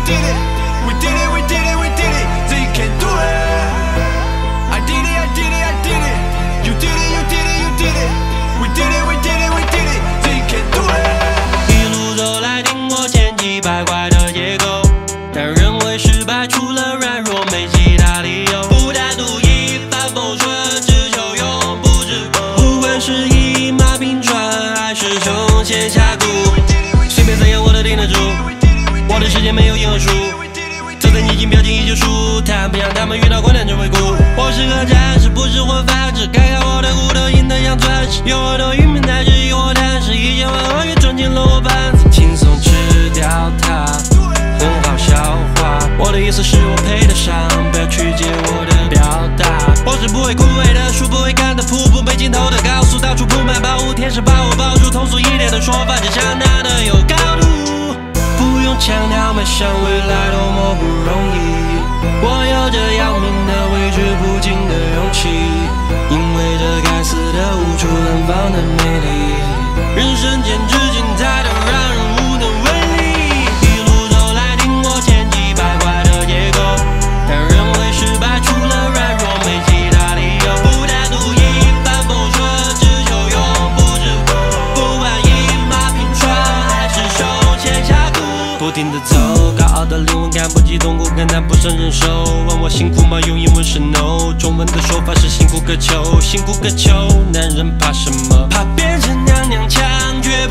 did it, we did it, we did it, we did it. They can do it. I did it, I did it, I did it. You did it, you did it, you did it. We did it, we did it, we did it. They can do it. 一路走来，听过千奇百怪的结构，但认为失败除了软弱没其他理由。不贪图一帆风顺，只求永不止步。不管是一马平川，还是穷险峡谷，随便怎样我都顶得住。我的世界没有赢和输，走在逆境，表情依旧舒坦，不让他们遇到困难就会哭。我是个战士，不是混饭吃，看看我的骨头硬得像钻石，有我的云面台是有我贪食，1000万鳄鱼装进了我盘子，轻松吃掉它，很好消化。我的意思是我配得上，不要曲解我的表达。我是不会枯萎的树，不会干的瀑布，没尽头的高速，到处铺满宝物，天使把我抱住，通俗一点的说法，就强大的有高度。不用强调迈向未来多么不容易，我有着要命的挥之不尽的勇气，因为这该死的无处安放的美丽，人生简直精彩的让人无能为力。一路走来，听过千奇百怪的结构，但认为失败除了软弱没其他理由。不贪图一帆风顺，只求永不止步。不管一马平川，还是手牵峡谷。不停地走，高傲的灵魂看不起痛苦，更谈不上忍受。问我辛苦吗？用英文是 no， 中文的说法是辛苦个球，辛苦个球。男人怕什么？怕变成娘娘腔，绝